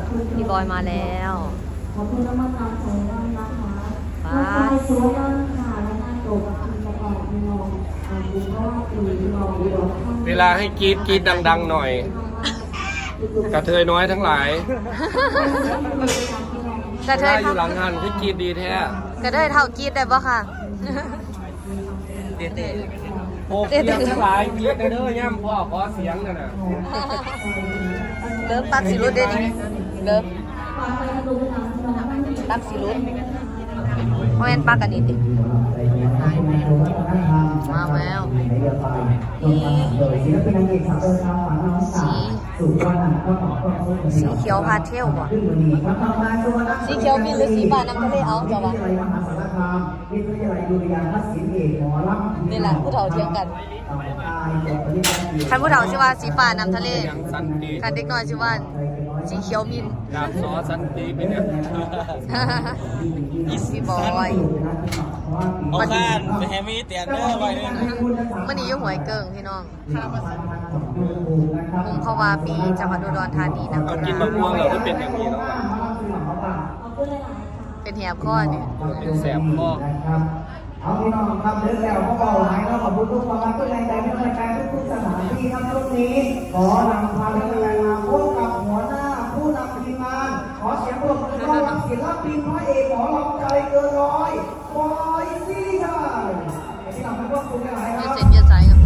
พี่บอยมาแล้วขอบคุณน้ำมันน้ำใจน้ำนะคะน้ำใจสวยน้ำค่ะและหน้าโตกับคุณกระแอบมองดูก็ว่าตีมองเวลาให้กรีดดังๆหน่อยกระเทยน้อยทั้งหลายกระเทยอยู่หลังหันที่กรีดดีแท้กระเทยเท่ากรีดได้ปะค่ะโอ้เสียงทั้งหลายกรีดเด้อย่ำพ่อขอเสียงกันนะเริ่มปักสีรุดได้ดิเริ่มปักสีรุดเพราะงั้นปักกันนี่ดิมาแล้วสีเขียวพาเที่ยวว่ะสีเขียวบินหรือสีฟ้าน้ำทะเลเอาจ้าวะนี่แหละผู้เฒ่าเที่ยงกันท่านผู้เฒ่าชื่อว่าสีฟ้าน้ำทะเลการเด็กน้อยชื่อว่าสีเขียวมินน้ำซอสันติเป็นเนี่ยอีบอยมันจะแฮมมี่เตียนเนอร์ไว้เนี่ยมันนี่ยุ่งหวยเกิ่งพี่น้องมุมเขาว่าปีจังหวัดอุดรธานีนะเรากินมะม่วงเราที่เป็นอย่างนี้แล้วเป็นแหบข้อเนี่ยเป็นแสบข้อเอาพี่น้องครับเรื่องแล้วพวกเราหายแล้วขอบคุณทุกคนมาทุกแรงใจทุกรายการทุกสถานที่ครับช่วงนี้ขอนำความเป็นแรงมาพบกับหัวหน้าผู้นำทีมงานขอเสียงปรบมือต้อนรับศิลปินพระเอกหมอลำใจเกินร้อยบอยซี่ค่ะที่เราเป็นพวกคุณกันหลายครับเย็นใจครับ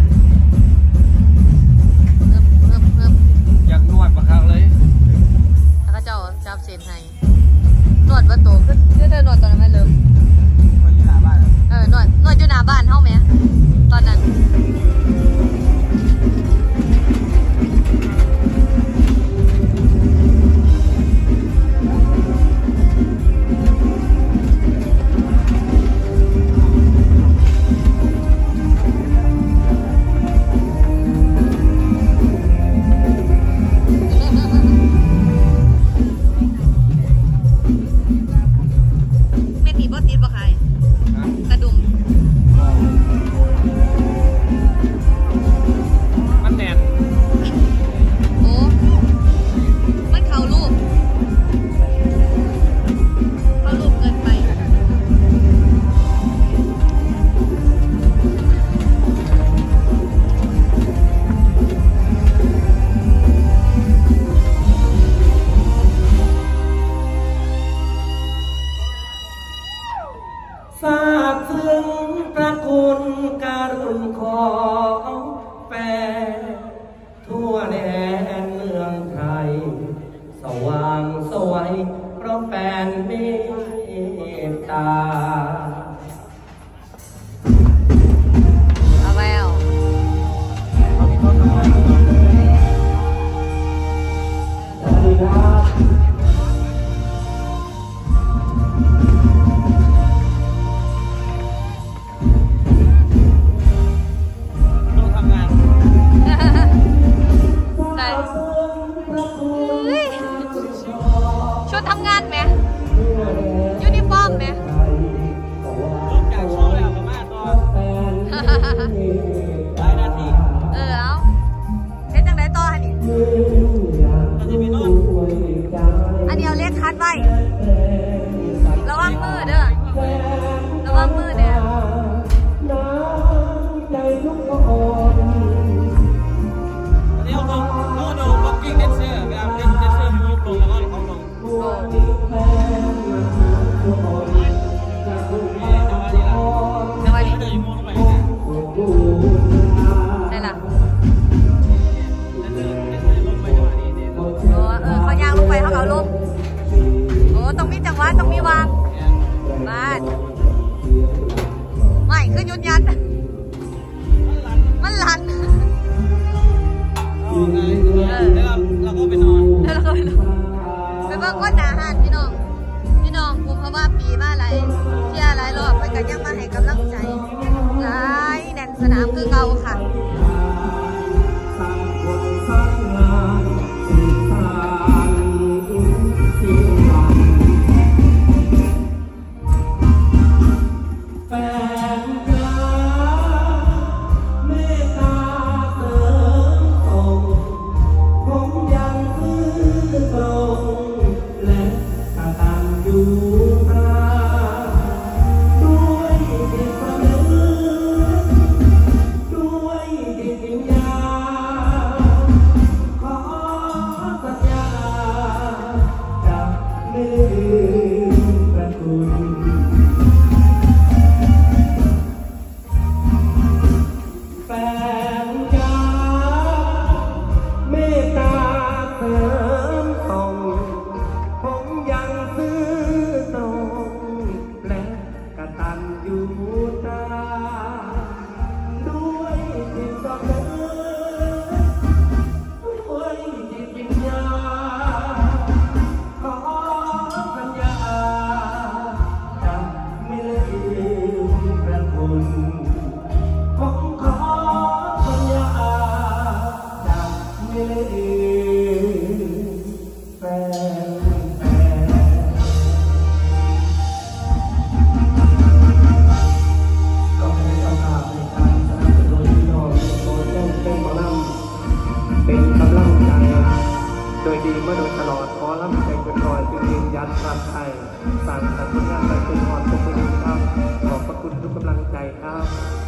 เพิ่มอยากนวดประคังเลยแล้วก็เจ้าจับเส้นให้นวดประตูก็เธอนวดตอนนั้นไม่เริ่มนวดอยู่หน้าบ้านเท่าไหมตอนนั้นไม่ตีบอสตีบปะใครกระดุมมันแน่นโอ้มันเข่าลูกเกินไปทราบถึงพระคุณการุณของแฟนทั่วแดนเมืองไทยสว่างสวยเพราะแฟนเมตตาเอาแววสวัสดีครับชุดทำงานไหมยูนิฟอร์มไหมจากโชว์แล้วมาตอนหลายนาทีเอาเฮ็ดจังไดต่อฮะนี่อันนี้เอาเล็กคัดไว้ระวังมือเด้อระวังมือเด้อได้ละเขาย่างลงไปเขาเอาลงโอ้ต้องมีจังหวะต้องมีวางบ้านไม่คือยุดยันมันลันแล้วก็ไปนอนไปเบิ่งก้นหนาหันพี่น้องภูมิภาวะปีมาอะไรเที่ยอะไรรอบไปกันยังมาให้กำลังใจหลายแน่นสนามคือเก่าค่ะแฟนรักเมตตาเสริมส่งผมยังซื่อตรงก็ให้เจ้าภาพในการสนับสนุนพี่น้องโดยแจ้งเป็นหมอลำเป็นกำลังใจโดยดีมาโดยตลอดขอรับใจจนลอยจึงยืนยันความไทยสั่งสรรค์ผลงานไปจนอ่อนตกไปครับขอบพระคุณทุกกำลังใจครับ